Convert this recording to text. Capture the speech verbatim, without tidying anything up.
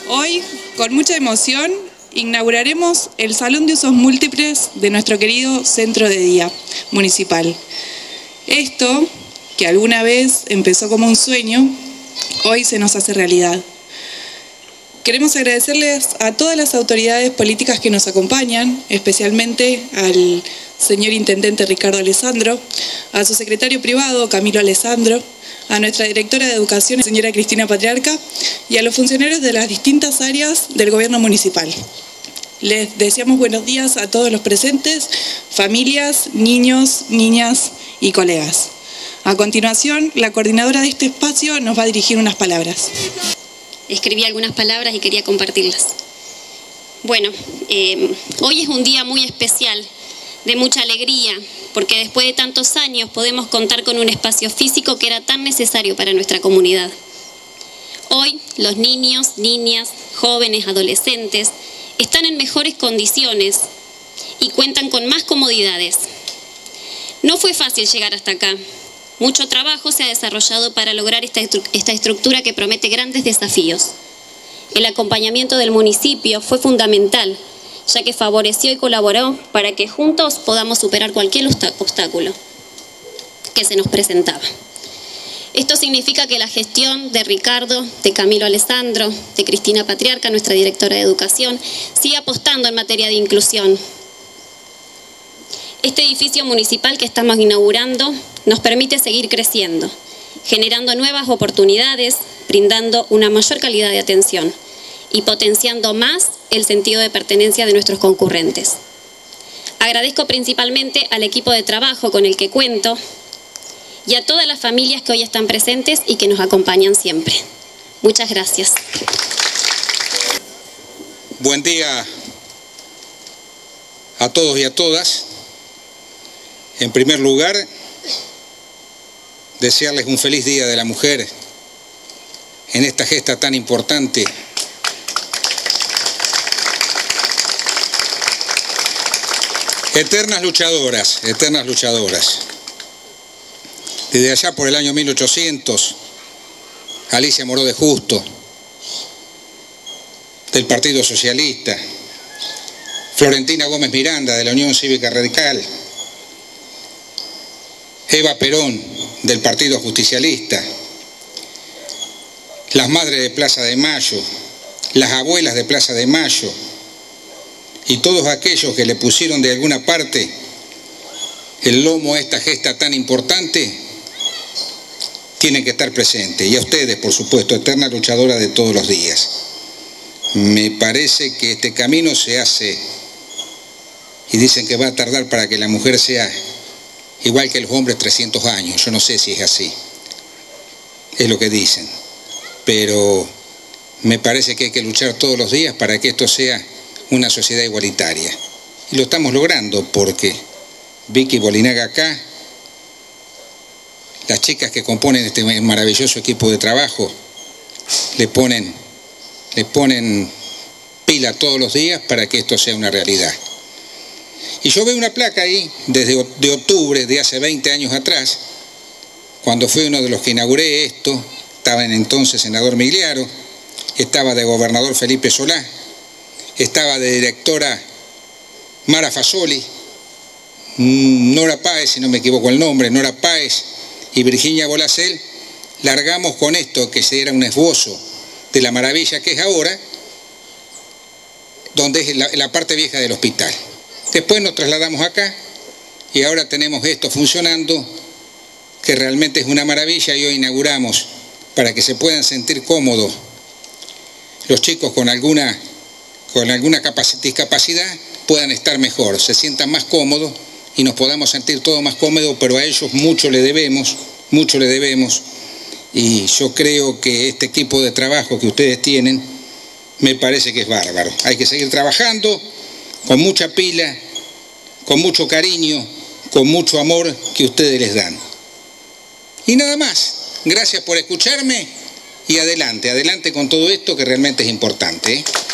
Hoy, con mucha emoción, inauguraremos el Salón de Usos Múltiples de nuestro querido Centro de Día Municipal. Esto, que alguna vez empezó como un sueño, hoy se nos hace realidad. Queremos agradecerles a todas las autoridades políticas que nos acompañan, especialmente al señor Intendente Ricardo Alessandro, a su secretario privado Camilo Alessandro, a nuestra directora de Educación, señora Cristina Patriarca, y a los funcionarios de las distintas áreas del gobierno municipal. Les deseamos buenos días a todos los presentes, familias, niños, niñas y colegas. A continuación, la coordinadora de este espacio nos va a dirigir unas palabras. Escribí algunas palabras y quería compartirlas. Bueno, eh, hoy es un día muy especial, de mucha alegría, porque después de tantos años podemos contar con un espacio físico que era tan necesario para nuestra comunidad. Hoy los niños, niñas, jóvenes, adolescentes están en mejores condiciones y cuentan con más comodidades. No fue fácil llegar hasta acá. Mucho trabajo se ha desarrollado para lograr esta, estru- esta estructura que promete grandes desafíos. El acompañamiento del municipio fue fundamental, ya que favoreció y colaboró para que juntos podamos superar cualquier obstáculo que se nos presentaba. Esto significa que la gestión de Ricardo, de Camilo Alessandro, de Cristina Patriarca, nuestra directora de Educación, sigue apostando en materia de inclusión. Este edificio municipal que estamos inaugurando nos permite seguir creciendo, generando nuevas oportunidades, brindando una mayor calidad de atención y potenciando más el sentido de pertenencia de nuestros concurrentes. Agradezco principalmente al equipo de trabajo con el que cuento y a todas las familias que hoy están presentes y que nos acompañan siempre. Muchas gracias. Buen día a todos y a todas. En primer lugar, desearles un feliz Día de la Mujer en esta gesta tan importante. Eternas luchadoras, eternas luchadoras. Desde allá por el año mil ochocientos, Alicia Moró de Justo, del Partido Socialista, Florentina Gómez Miranda, de la Unión Cívica Radical, Eva Perón, del Partido Justicialista, las madres de Plaza de Mayo, las abuelas de Plaza de Mayo, y todos aquellos que le pusieron de alguna parte el lomo a esta gesta tan importante, tienen que estar presentes. Y a ustedes, por supuesto, eterna luchadora de todos los días. Me parece que este camino se hace, y dicen que va a tardar para que la mujer sea igual que los hombres trescientos años. Yo no sé si es así. Es lo que dicen. Pero me parece que hay que luchar todos los días para que esto sea una sociedad igualitaria. Y lo estamos logrando porque Vicky Bolinaga acá, las chicas que componen este maravilloso equipo de trabajo, le ponen, le ponen pila todos los días para que esto sea una realidad. Y yo veo una placa ahí, desde de octubre de hace veinte años atrás, cuando fui uno de los que inauguré esto, estaba en entonces senador Migliaro, estaba de gobernador Felipe Solá, estaba de directora Mara Fasoli, Nora Páez, si no me equivoco el nombre, Nora Páez y Virginia Bolacel. Largamos con esto, que era un esbozo de la maravilla que es ahora, donde es la, la parte vieja del hospital. Después nos trasladamos acá y ahora tenemos esto funcionando, que realmente es una maravilla, y hoy inauguramos para que se puedan sentir cómodos los chicos con alguna, con alguna discapacidad, puedan estar mejor, se sientan más cómodos y nos podamos sentir todos más cómodos, pero a ellos mucho le debemos, mucho le debemos, y yo creo que este equipo de trabajo que ustedes tienen me parece que es bárbaro. Hay que seguir trabajando con mucha pila, con mucho cariño, con mucho amor que ustedes les dan. Y nada más. Gracias por escucharme y adelante, adelante con todo esto que realmente es importante, ¿eh?